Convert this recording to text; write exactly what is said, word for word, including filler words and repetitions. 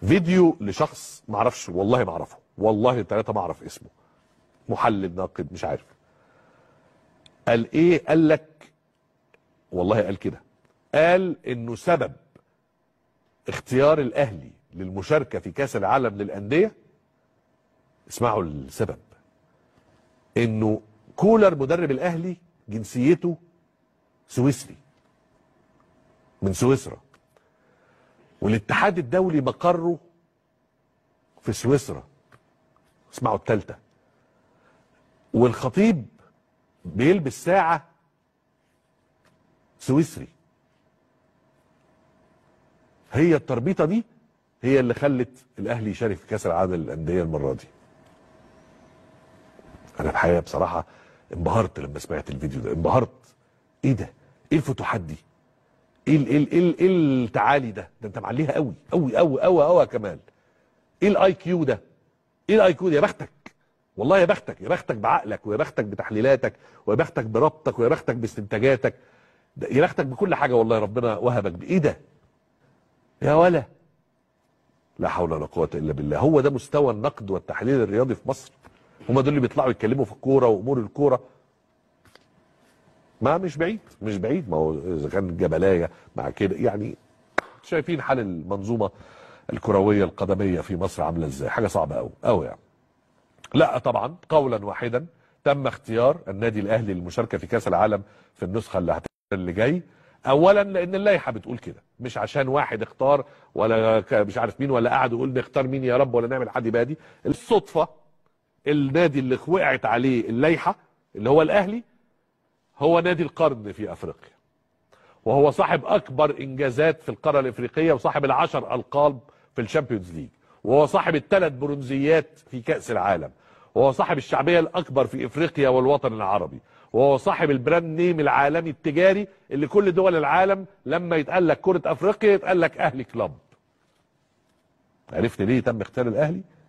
فيديو لشخص ما اعرفش، والله ما اعرفه، والله ثلاثه ما اعرف اسمه، محلل ناقد مش عارف، قال ايه؟ قال لك والله قال كده، قال انه سبب اختيار الاهلي للمشاركه في كاس العالم للانديه، اسمعوا السبب، انه كولر مدرب الاهلي جنسيته سويسري من سويسرا، والاتحاد الدولي مقره في سويسرا، اسمعوا الثالثه، والخطيب بيلبس ساعه سويسري. هي التربيطه دي هي اللي خلت الاهلي يشارك في كاس العالم للانديه المره دي. انا الحقيقه بصراحه انبهرت لما سمعت الفيديو ده، انبهرت. ايه ده؟ ايه الفتوحات دي؟ ايه ال ايه ال ايه التعالي ده؟ ده انت معليها قوي قوي قوي قوي قوي يا كمال. ايه الاي كيو ده؟ ايه الاي كيو ده؟ يا بختك والله، يا بختك، يا بختك بعقلك، ويا بختك بتحليلاتك، ويا بختك بربطك، ويا بختك باستنتاجاتك، يا بختك بكل حاجه والله ربنا وهبك بايه ده؟ يا ولا لا حول ولا قوه الا بالله. هو ده مستوى النقد والتحليل الرياضي في مصر؟ هم دول اللي بيطلعوا يتكلموا في الكوره وامور الكوره؟ ما مش بعيد، مش بعيد، ما هو اذا كان جبلايه مع كده يعني. شايفين حال المنظومه الكرويه القدميه في مصر عامله ازاي؟ حاجه صعبه قوي قوي يعني. لا طبعا قولا واحدا تم اختيار النادي الاهلي للمشاركه في كاس العالم في النسخه اللي هتبقى اللي جاي. اولا لان اللائحه بتقول كده، مش عشان واحد اختار ولا مش عارف مين، ولا قعد يقول نختار مين يا رب ولا نعمل حد بادي. الصدفه النادي اللي وقعت عليه اللائحه اللي هو الاهلي هو نادي القرن في افريقيا، وهو صاحب اكبر انجازات في القاره الافريقيه، وصاحب العشر القاب في الشامبيونز ليج، وهو صاحب الثلاث برونزيات في كاس العالم، وهو صاحب الشعبيه الاكبر في افريقيا والوطن العربي، وهو صاحب البراند نيم العالمي التجاري اللي كل دول العالم لما يتقال لك كره افريقيا يتقال لك اهلي كلاب. عرفت ليه تم اختيار الاهلي؟